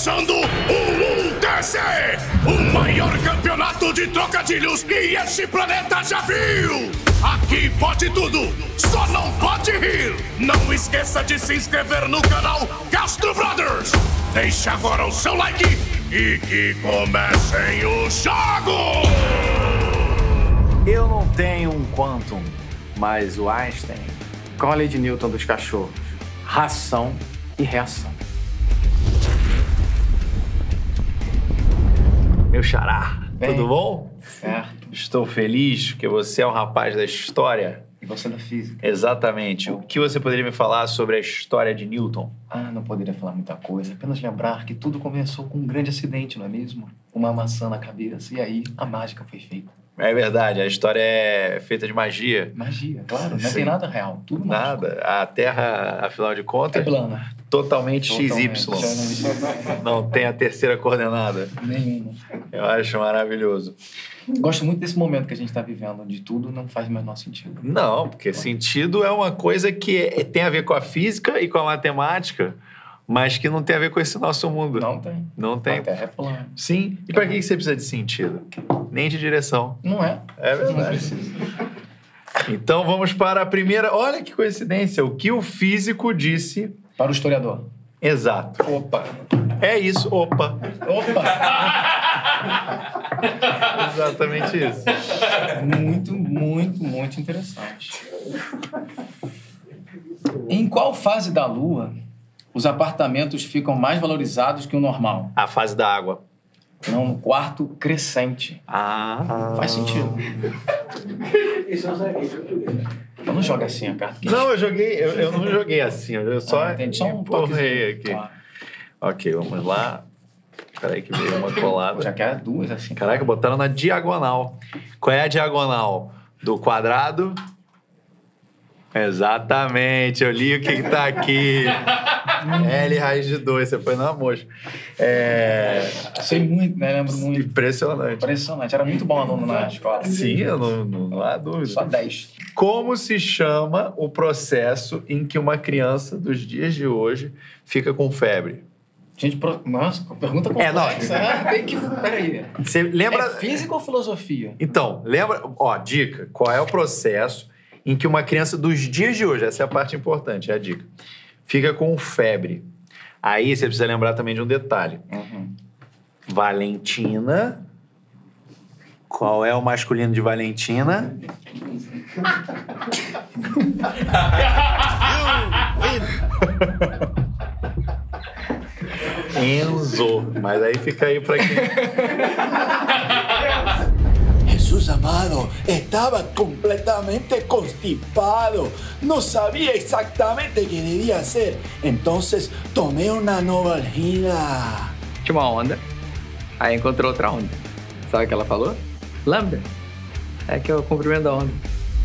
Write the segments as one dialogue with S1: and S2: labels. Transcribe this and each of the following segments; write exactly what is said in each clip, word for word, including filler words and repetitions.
S1: Começando o U T C, o maior campeonato de trocadilhos que esse planeta já viu. Aqui pode tudo, só não pode rir. Não esqueça de se inscrever no canal Castro Brothers. Deixe agora o seu like e que comecem os jogos.
S2: Eu não tenho um Quantum, mas o Einstein. Qual a lei de Newton dos cachorros? Ração e reação.
S3: Meu xará,
S2: Bem,
S3: tudo bom?
S2: Certo.
S3: Estou feliz porque você é um rapaz da história.
S2: E você da física?
S3: Exatamente. O que você poderia me falar sobre a história de Newton?
S2: Ah, não poderia falar muita coisa. Apenas lembrar que tudo começou com um grande acidente, não é mesmo? Uma maçã na cabeça. E aí, a mágica foi feita.
S3: É verdade, a história é feita de magia.
S2: Magia, claro. Não
S3: Sim.
S2: tem nada real. Tudo mágico.
S3: Nada. A Terra, afinal de contas,
S2: É plana.
S3: totalmente
S2: Totalmente.
S3: X Y. Não tem a terceira coordenada.
S2: Nenhuma.
S3: Eu acho maravilhoso.
S2: Gosto muito desse momento que a gente está vivendo, onde tudo não faz o menor sentido.
S3: Não, porque sentido é uma coisa que é- tem a ver com a física e com a matemática, mas que não tem a ver com esse nosso mundo.
S2: Não tem.
S3: Não tem.
S2: A Terra é plana.
S3: Sim. E para que você precisa de sentido? Nem de direção.
S2: Não é?
S3: É
S2: Não
S3: verdade.
S2: precisa.
S3: Então vamos para a primeira. Olha que coincidência. O que o físico disse.
S2: Para o historiador.
S3: Exato.
S2: Opa.
S3: É isso. Opa.
S2: Opa!
S3: Exatamente isso.
S2: Muito, muito, muito interessante. Em qual fase da Lua os apartamentos ficam mais valorizados que o normal?
S3: A fase da água.
S2: Não, no quarto crescente.
S3: Ah.
S2: Faz sentido.
S4: Isso eu sabia.
S2: Eu não joga assim a carta. que-
S3: Não, eu joguei. Eu, eu não joguei assim. Eu só
S2: Ah, entendi. Só um
S3: empurrei
S2: toquezinho.
S3: aqui.
S2: Claro.
S3: Ok, vamos lá. Peraí que veio uma colada.
S2: Já quer duas assim.
S3: Caraca, botaram na diagonal. Qual é a diagonal? Do quadrado? Exatamente, eu li o que, que tá aqui. L raiz de dois, você foi na mosca. É...
S2: Sei muito, né? Lembro muito.
S3: Impressionante.
S2: Impressionante. Era muito bom aluno na escola.
S3: Sim, eu não, não, não há dúvida.
S2: Só dez.
S3: Como se chama o processo em que uma criança dos dias de hoje fica com febre?
S2: Gente, pro... nossa, pergunta
S3: É, não.
S2: complexa. É, tem que... Peraí.
S3: Você lembra...
S2: É física ou filosofia?
S3: Então, lembra... Ó, dica. Qual é o processo em que uma criança dos dias de hoje, essa é a parte importante, é a dica, fica com febre? Aí você precisa lembrar também de um detalhe.
S2: Uhum.
S3: Valentina. Qual é o masculino de Valentina? Enzo. Mas aí fica aí pra quem...
S5: Jesús amado, estaba completamente constipado. No sabía exactamente qué debía hacer. Entonces tomé una Novalgina.
S4: Tinha uma onda, aí encontrou outra onda. Sabe o que ela falou? Lambda. É que é o comprimento da onda.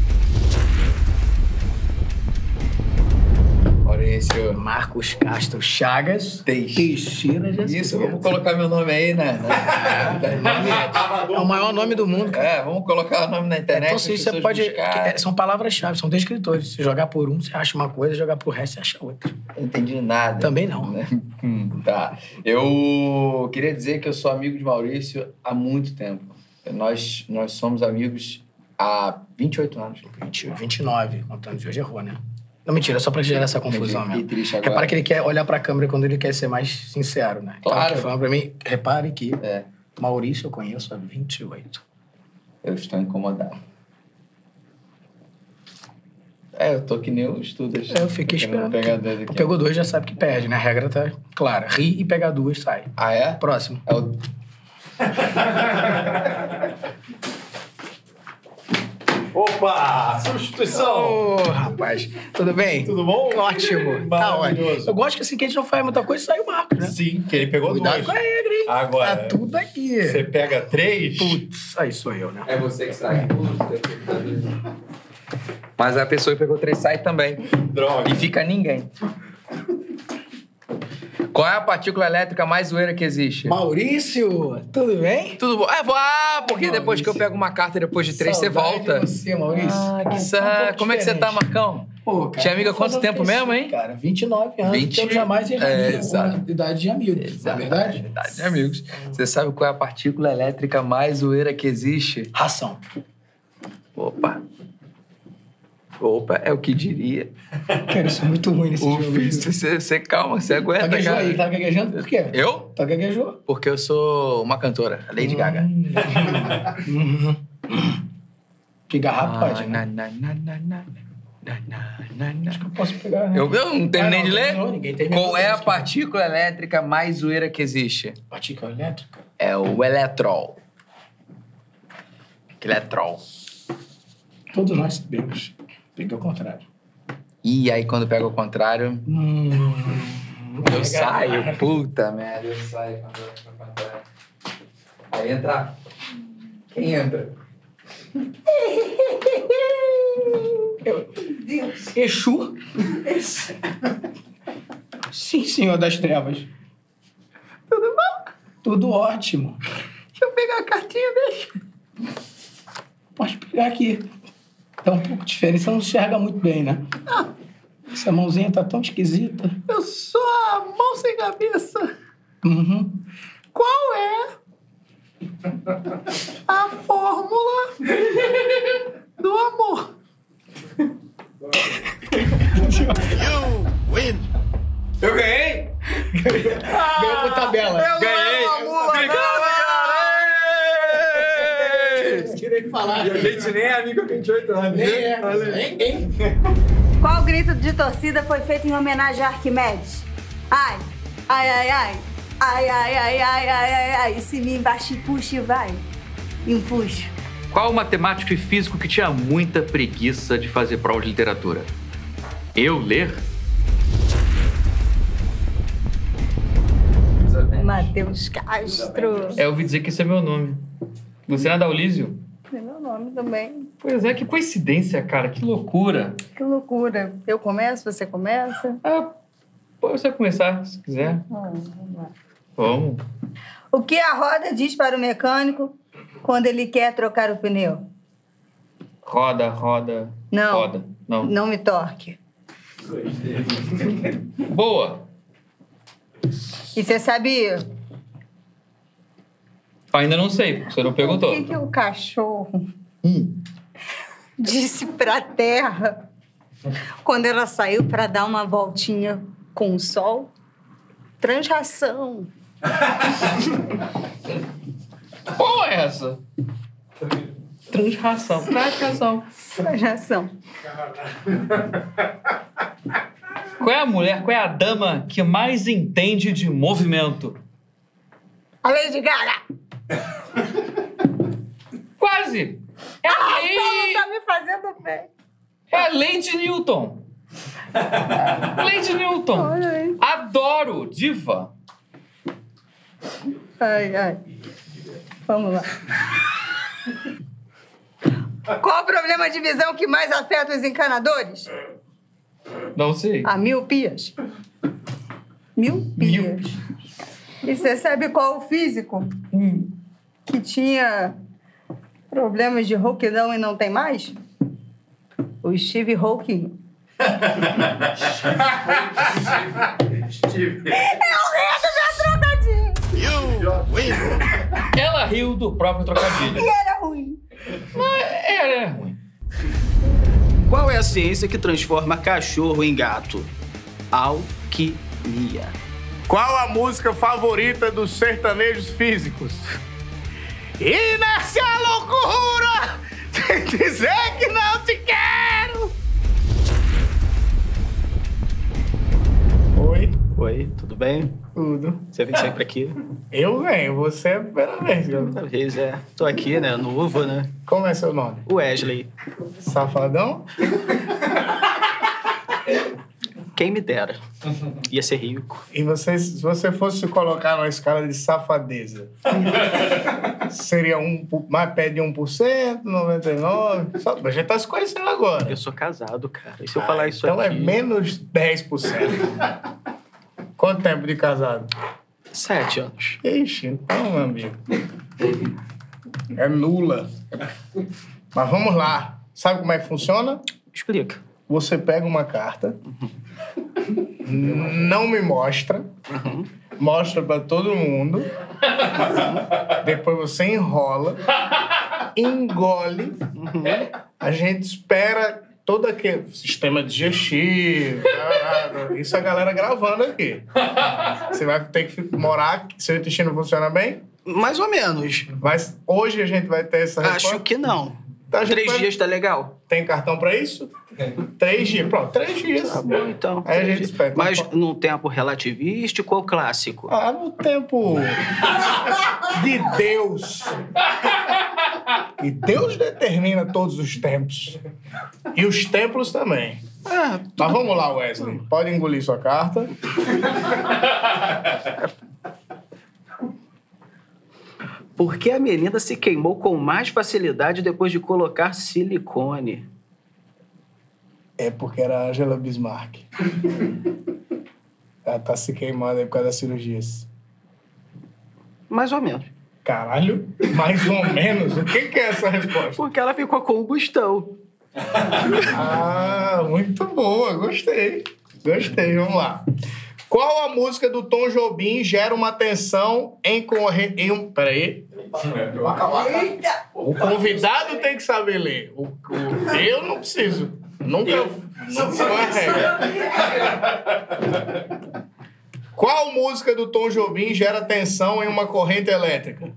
S2: Maurício.
S4: Marcos Castro Chagas
S2: Teixeira
S4: de
S2: Isso, vamos colocar meu nome aí, né?
S4: É o maior nome do mundo, cara.
S2: É, vamos colocar o nome na internet.
S4: Então,
S2: as
S4: sim, você
S2: pessoas
S4: pode.
S2: buscarem.
S4: é, São palavras-chave, são descritores. Se jogar por um, você acha uma coisa, jogar por resto, você acha outra.
S2: Não entendi nada.
S4: Também não.
S2: Hum, tá. Eu queria dizer que eu sou amigo de Maurício há muito tempo. Nós, nós somos amigos há vinte e oito anos.
S4: vinte, vinte e nove, contando de hoje, errou, né? Não, mentira, só pra gerar essa confusão
S2: Entendi.
S4: mesmo.
S2: Que triste agora.
S4: Repara que ele quer olhar pra câmera quando ele quer ser mais sincero, né? Então,
S2: Claro.
S4: ele falando pra mim, repare que
S2: É,
S4: Maurício eu conheço há vinte e oito.
S2: eu estou incomodado. É, eu tô que nem o Estudas.
S4: Eu fiquei esperando.
S2: Pegar dois aqui.
S4: Pegou dois, já sabe que perde, né? A regra tá clara. Ri e pegar duas, sai.
S2: Ah, é?
S4: Próximo.
S2: É o...
S3: Opa! Substituição!
S4: Ô, rapaz. Tudo bem?
S3: Tudo bom?
S4: Ótimo. Tá
S3: Maravilhoso.
S4: ótimo. Eu gosto que assim que a gente não faz muita coisa, sai o Marcos, né?
S3: Sim, que ele pegou
S4: Cuidado
S3: duas.
S4: com a regra, hein?
S3: Agora,
S4: Tá tudo aqui.
S3: você pega três...
S4: Putz, aí sou eu, né?
S6: É você que sai. Mas a pessoa que pegou três sai também.
S3: Droga.
S6: E fica ninguém. Qual é a partícula elétrica mais zoeira que existe?
S4: Maurício, tudo bem?
S6: Tudo bom? Ah, vou- ah, porque
S4: Maurício.
S6: depois que eu pego uma carta depois de três, você
S4: Saudade
S6: volta.
S4: de você, Maurício.
S6: Ah, que
S4: Tá um
S6: saco.
S4: pouco
S6: Como é que você tá,
S4: diferente.
S6: Marcão?
S5: Pô, cara,
S6: Tinha amiga há
S5: eu
S6: quanto
S5: vou fazer
S6: tempo
S5: o quê,
S6: mesmo, hein?
S5: Cara, vinte e nove anos.
S6: vinte
S5: Eu jamais
S6: É,
S5: erraria
S6: exato.
S5: uma idade de amigo. Não é verdade?
S6: Verdade de amigos. Você sabe qual é a partícula elétrica mais zoeira que existe?
S5: Ração.
S6: Opa. Opa, é o que diria.
S5: Cara, eu sou muito ruim nesse
S6: O
S5: jogo.
S6: Fício, você, você calma, você aguenta,
S5: Gaguejou
S6: cara.
S5: aí, tá gaguejando por quê?
S6: Eu?
S5: Tá gaguejou?
S6: Porque eu sou uma cantora, a Lady Gaga.
S5: Uhum. Que garrafa pode,
S6: Ah,
S5: né?
S6: na, na, na, na, na, na, na, na.
S5: Acho que eu posso pegar, né?
S6: Eu, eu não terminei
S5: Ah, não,
S6: de ler?
S5: terminou, ninguém terminou.
S6: Qual é a partícula elétrica mais zoeira que existe?
S5: Partícula elétrica?
S6: É o eletrol. Eletrol.
S5: Todos nós sabemos. Peguei ao contrário.
S6: E aí, quando pega o contrário,
S5: Hum,
S6: eu saio. Puta merda, eu saio quando pega o contrário. Aí entra... Quem entra?
S5: Deus. Exu? Sim, senhor das trevas.
S6: Tudo bom?
S5: Tudo ótimo.
S6: Deixa eu pegar a cartinha, deixa.
S5: Pode pegar aqui. Tá um pouco diferente, você não enxerga muito bem, né? Essa mãozinha tá tão esquisita.
S6: Eu sou a mão sem cabeça.
S5: Uhum.
S6: Qual é a fórmula do amor? Eu ganhei!
S5: Ganhou por tabela.
S6: Eu ganhei! Obrigado, cara!
S5: Queria falar.
S6: A gente nem é amigo há vinte e oito anos.
S5: Nem é. Nem, nem.
S7: Qual grito de torcida foi feito em homenagem a Arquimedes? Ai, ai, ai, ai. Ai, ai, ai, ai, ai, ai, ai. Se me embaixo e puxa e vai. Empuxo.
S8: Qual o matemático e físico que tinha muita preguiça de fazer prova de literatura? Eu ler?
S7: Matheus Castro.
S8: É, eu ouvi dizer que esse é meu nome. Luciana Daulísio?
S7: É meu nome também.
S8: Pois é, que coincidência, cara. Que loucura.
S7: Que loucura. Eu começo, você começa?
S8: Ah, pode você começar, se quiser.
S7: Vamos, vamos lá.
S8: Vamos.
S7: O que a roda diz para o mecânico quando ele quer trocar o pneu?
S8: Roda, roda,
S7: Não.
S8: roda. Não.
S7: Não me torque.
S8: Boa.
S7: E você sabia?
S8: Ainda não sei, porque você não perguntou.
S7: O que, que o cachorro disse pra terra quando ela saiu pra dar uma voltinha com o sol? Transração.
S8: Qual é essa? Transração. Transração.
S7: Transração.
S8: Qual é a mulher, qual é a dama que mais entende de movimento?
S7: A Lady Gaga.
S8: Quase! É a,
S7: A
S8: lei...
S7: Solo tá me fazendo bem.
S8: é a Lady Newton. Lady Newton.
S7: Olha aí.
S8: Adoro, diva.
S7: Ai, ai. Vamos lá. Qual o problema de visão que mais afeta os encanadores?
S8: Não sei.
S7: A miopias. Miopias. E você sabe qual o físico
S8: Hum.
S7: que tinha problemas de rouquidão e não tem mais? O Steve Hawking. É o rei do meu trocadilho.
S8: Ela riu do próprio trocadilho.
S7: E era ruim.
S8: Mas era é ruim.
S9: Qual é a ciência que transforma cachorro em gato? Alquimia.
S1: Qual a música favorita dos sertanejos físicos? Inércia loucura! Sem dizer que não te quero!
S5: Oi,
S9: Oi, tudo bem?
S5: tudo.
S9: Você vem sempre aqui?
S5: Eu venho, você é a primeira vez. que eu-
S9: Primeira vez, é. Tô aqui, né? Novo, né?
S5: Como é seu nome?
S9: Wesley.
S5: Safadão?
S9: Quem me dera. Ia ser rico.
S5: E você, se você fosse se colocar numa escala de safadeza, seria um, por- mais perto de um por cento, noventa e nove por cento? Só, a gente tá se conhecendo agora.
S9: Eu sou casado, cara. E se eu falar isso
S5: então
S9: aqui...
S5: é menos dez por cento. Quanto tempo de casado?
S9: Sete anos.
S5: Ixi, então, meu amigo. É nula. Mas vamos lá. Sabe como é que funciona?
S9: Explica.
S5: você pega uma carta, não me mostra, mostra pra todo mundo, depois você enrola, engole, a gente espera todo aquele sistema digestivo, isso a galera gravando aqui. Você vai ter que morar aqui, seu intestino funciona bem?
S9: Mais ou menos.
S5: Mas hoje a gente vai ter essa resposta?
S9: Acho que não.
S5: Então, a gente
S9: Três
S5: vai-
S9: dias tá legal?
S5: Tem cartão pra isso? Três dias. Pronto, três dias.
S9: Tá bom, então.
S5: Aí a
S9: três
S5: gente
S9: dias.
S5: espera.
S9: Mas num tempo relativístico ou clássico?
S5: Ah, no tempo de Deus. E Deus determina todos os tempos. E os templos também.
S9: Ah,
S5: Mas vamos lá, Wesley. Pode engolir sua carta.
S9: por que a menina se queimou com mais facilidade depois de colocar silicone?
S5: É porque era a Angela Bismarck. Ela tá se queimando aí por causa das cirurgias.
S9: Mais ou menos.
S5: Caralho, mais ou menos? O que, que é essa resposta?
S9: Porque ela ficou com combustão.
S5: Ah, muito boa, gostei. Gostei, vamos lá. Qual a música do Tom Jobim gera uma tensão em correr em um... Peraí.
S7: Eita!
S5: O convidado tem que saber ler. O, o- eu não preciso. Nunca... Não foi a regra. Qual música do Tom Jobim gera tensão em uma corrente elétrica?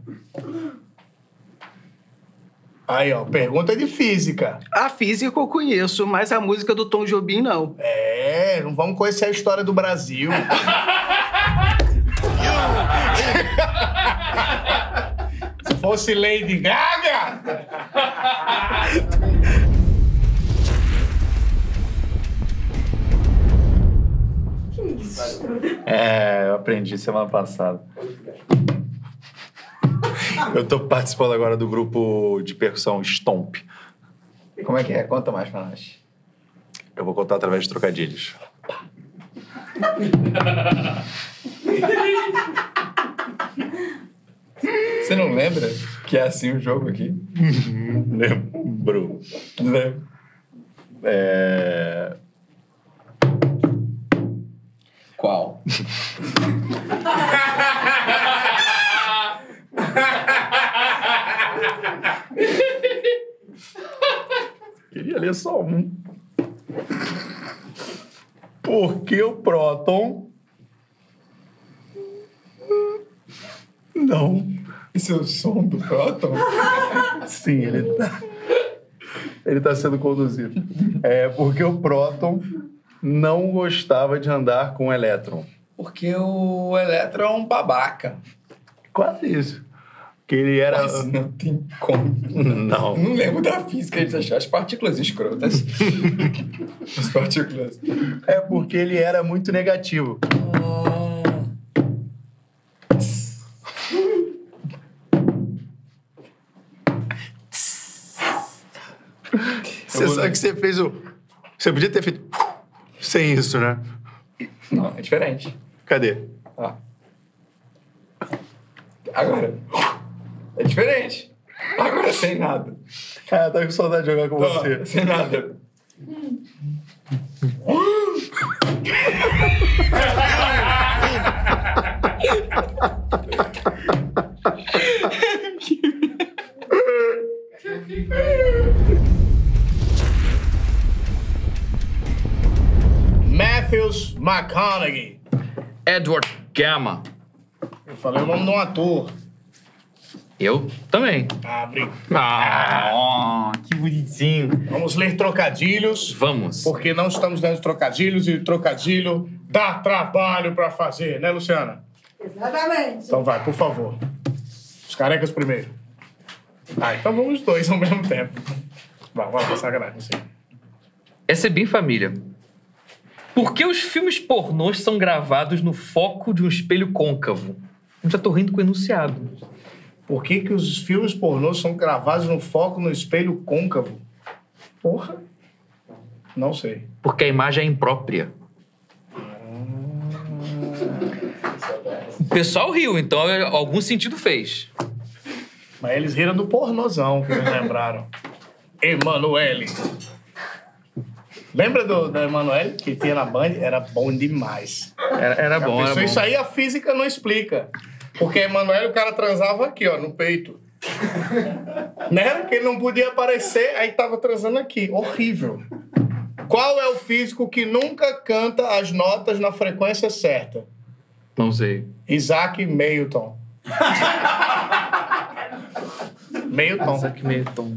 S5: Aí, ó, pergunta de física.
S9: A física eu conheço, mas a música do Tom Jobim não.
S5: É, não vamos conhecer a história do Brasil. Se fosse Lady Gaga!
S3: É, eu aprendi semana passada. Eu tô participando agora do grupo de percussão Stomp.
S2: Como é que é? Conta mais pra nós.
S3: Eu vou contar através de trocadilhos.
S2: Você não lembra que é assim o jogo aqui?
S3: Lembro.
S2: Lembro.
S3: É...
S2: Qual?
S3: Queria ler só um. Por que o próton não...
S2: Isso é o som do próton?
S3: Sim, ele tá... Ele tá sendo conduzido. É porque o próton não gostava de andar com o elétron.
S2: Porque o elétron é um babaca.
S3: Quase isso. Que ele era...
S2: Mas não tem como.
S3: Não.
S2: Não lembro da física de achar as partículas escrotas. As partículas.
S3: É porque ele era muito negativo. Você sabe que você fez o... Você podia ter feito... Sem isso, né?
S2: Não, é diferente.
S3: Cadê?
S2: Ó. Agora. É diferente. Agora sem nada.
S3: Ah, tá com saudade de jogar com
S2: Ó,
S3: você.
S2: sem nada.
S5: Matthews McConaughey.
S8: Edward Gamma.
S5: Eu falei o nome de um ator.
S8: Eu também.
S5: Ah, brinco.
S8: Ah, que bonitinho.
S5: Vamos ler trocadilhos.
S8: Vamos.
S5: Porque não estamos dando trocadilhos e trocadilho dá trabalho pra fazer, né, Luciana?
S7: Exatamente.
S5: Então vai, por favor. Os carecas primeiro. Ah, então vamos os dois ao mesmo tempo. Vai, vai lá, sacanagem, você.
S8: Essa é bem família. Por que os filmes pornôs são gravados no foco de um espelho côncavo? Eu já tô rindo com o enunciado.
S5: Por que, que os filmes pornôs são gravados no foco no espelho côncavo? Porra. Não sei.
S8: Porque a imagem é imprópria. O pessoal riu, então algum sentido fez.
S5: Mas eles riram do pornozão que eles lembraram. Emanuele. Lembra do, da Emanuele, que tinha na Band? Era bom demais.
S8: Era, era bom, era
S5: Isso,
S8: bom.
S5: isso aí a física não explica. Porque a Emanuele, o cara transava aqui, ó, no peito. Né? Que ele não podia aparecer, aí tava transando aqui. Horrível. Qual é o físico que nunca canta as notas na frequência certa?
S8: Não sei.
S5: Isaac Newton. Newton.
S8: Isaac Newton.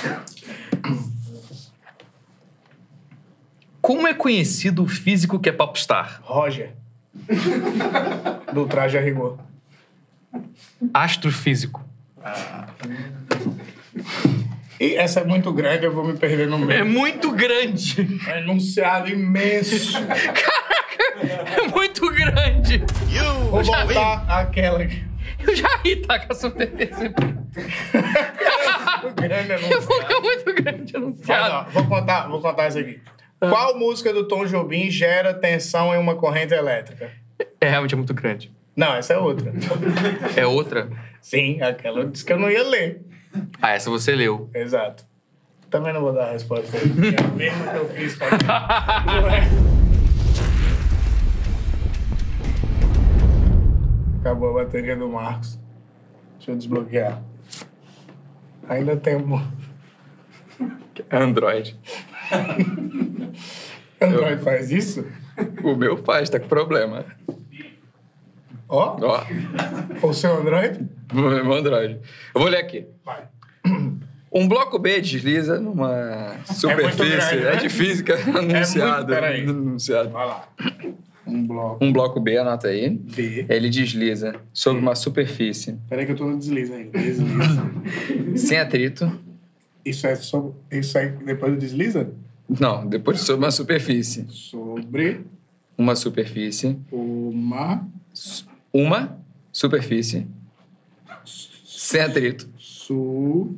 S8: Como é conhecido o físico que é popstar?
S5: Roger. Do traje a rigor.
S8: Astrofísico.
S5: E essa é muito grande, eu vou me perder no meio.
S8: É muito grande.
S5: É um enunciado imenso.
S8: Caraca, é muito grande.
S5: Vou voltar àquela aqui.
S8: Eu já ri, tá? Com a superfície.
S5: Muito grande
S8: É
S5: enunciado.
S8: muito grande
S5: Mas,
S8: anunciado.
S5: ó, vou contar, vou contar isso aqui. Qual música do Tom Jobim gera tensão em uma corrente elétrica?
S8: É realmente muito grande.
S5: Não, essa é outra.
S8: É outra?
S5: Sim, aquela eu disse que eu não ia ler.
S8: Ah, essa você leu.
S5: Exato. Também não vou dar a resposta aí. É a mesma que eu fiz com a... Não é? Acabou a bateria do Marcos. Deixa eu desbloquear. Ainda tem um...
S8: Android.
S5: Android faz isso?
S6: O meu faz, tá com problema.
S5: Ó,
S6: Ó,
S5: foi o seu Android?
S6: o meu Android. Eu vou ler aqui.
S5: Vai.
S6: Um bloco B desliza numa superfície.
S5: grande, né?
S6: É de física anunciado.
S5: peraí.
S6: anunciado.
S5: Vai lá. Um bloco
S6: Um bloco B, anota aí.
S5: B.
S6: Ele desliza sobre uma superfície
S5: Peraí que eu tô no deslize ainda. Desliza.
S6: sem atrito.
S5: Isso é sobre... Isso aí depois do desliza?
S6: Não, depois sobre uma superfície.
S5: Sobre
S6: Uma superfície.
S5: uma...
S6: Uma superfície sem atrito.
S5: Su...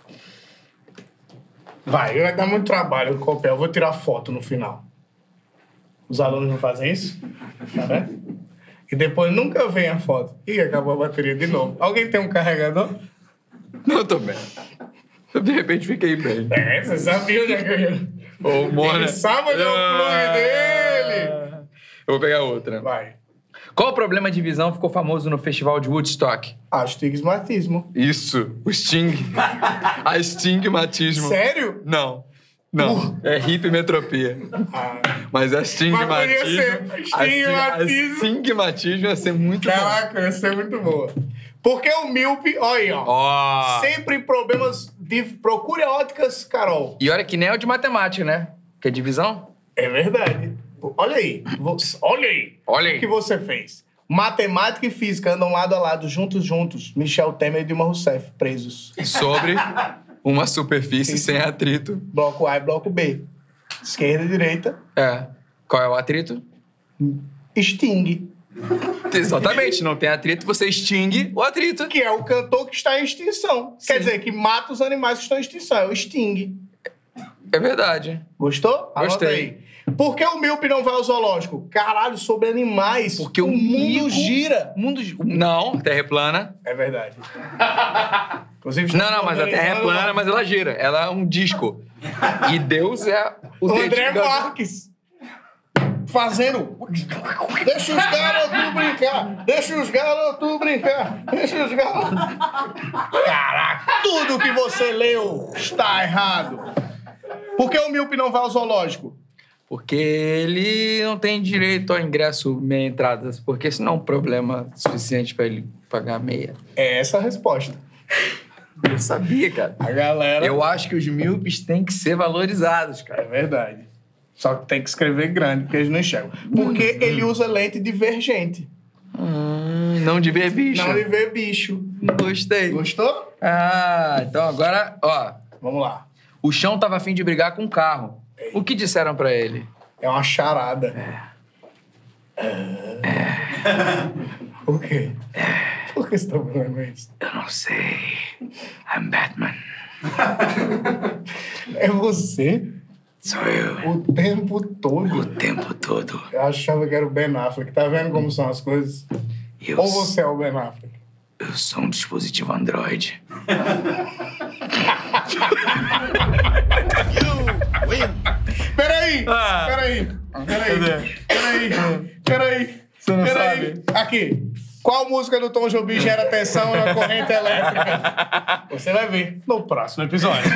S5: Vai, vai dar muito trabalho com o papel. Eu vou tirar foto no final. Os alunos não fazem isso? Tá vendo? E depois nunca vem a foto. Ih, acabou a bateria de novo. Alguém tem um carregador?
S6: Não, tô bem. Eu, de repente fiquei bem.
S5: É, você sabia onde é que eu ia.
S6: Ô, Mona.
S5: Ele sabe onde é o plug dele.
S6: Eu vou pegar outra.
S5: Vai.
S6: Qual problema de visão ficou famoso no festival de Woodstock?
S5: Astigmatismo.
S6: Isso, o Sting. A Stigmatismo.
S5: Sério?
S6: Não. Não, é hipermetropia.
S5: Ah,
S6: Mas a
S5: Mas podia
S6: Stigmatismo...
S5: ser
S6: A
S5: astigmatismo.
S6: Stigmatismo ia ser muito bom.
S5: caraca, ia ser muito boa. Porque o míope, olha aí, ó.
S6: Ó.
S5: Sempre problemas de... Procure óticas, Carol.
S6: E olha que nem é o de matemática, né? Que é divisão?
S5: É verdade. Olha aí. Você- olha aí.
S6: Olha aí.
S5: O que você fez? Matemática e física andam lado a lado, juntos, juntos. Michel Temer e Dilma Rousseff, presos.
S6: Sobre uma superfície sem atrito.
S5: Bloco A e bloco B. Esquerda e direita.
S6: É. Qual é o atrito?
S5: Sting,
S6: Exatamente, não tem atrito, você extingue o atrito.
S5: que é o cantor que está em extinção. Quer dizer, que mata os animais que estão em extinção. É o Sting.
S6: É verdade.
S5: Gostou? Anota
S6: Gostei.
S5: aí. Por que o míope não vai ao zoológico? Caralho, sobre animais.
S6: Porque
S5: o
S6: o
S5: mundo
S6: mico-
S5: gira.
S6: O mundo... Não, a Terra é plana.
S5: É verdade. Inclusive,
S6: Não, não, mas a Terra é plana, mas ela gira. Ela é um disco. E Deus é o
S5: O André
S6: dedinho da-
S5: Marques fazendo. Deixa os garotos brincar. Deixa os garotos brincar. Deixa os garotos. Caraca, tudo que você leu está errado. Por que o míope não vai ao zoológico?
S6: Porque ele não tem direito ao ingresso meia entrada, porque senão é um problema suficiente pra ele pagar meia.
S5: É essa a resposta.
S6: Eu sabia, cara.
S5: A galera.
S6: Eu acho que os míopes têm que ser valorizados, cara.
S5: É verdade. Só que tem que escrever grande, porque eles não enxergam. Porque ele usa lente divergente.
S6: Hum, não de ver bicho.
S5: Não de ver bicho.
S6: Gostei.
S5: Gostou?
S6: Ah, então agora, ó.
S5: Vamos lá.
S6: O chão tava afim de brigar com o carro. O que disseram pra ele?
S5: É uma charada. É. Por quê? Por que você tá falando isso?
S6: Eu não sei. I'm Batman.
S5: É você
S6: Sou eu.
S5: o tempo todo.
S6: O tempo todo.
S5: Eu achava que era o Ben Affleck. Tá vendo como são as coisas?
S6: Eu,
S5: Ou você é o Ben Affleck?
S6: eu sou um dispositivo Android.
S1: You win.
S5: Peraí,
S8: Ah.
S5: peraí, peraí, peraí, peraí.
S8: Você não
S5: peraí.
S8: sabe?
S5: Aqui. Qual música do Tom Jobim gera tensão na corrente elétrica? Você vai ver no próximo episódio.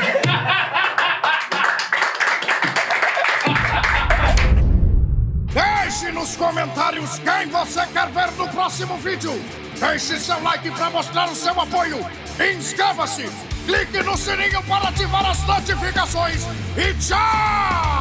S1: Deixe nos comentários quem você quer ver no próximo vídeo. Deixe seu like para mostrar o seu apoio. Inscreva-se. Clique no sininho para ativar as notificações. E tchau!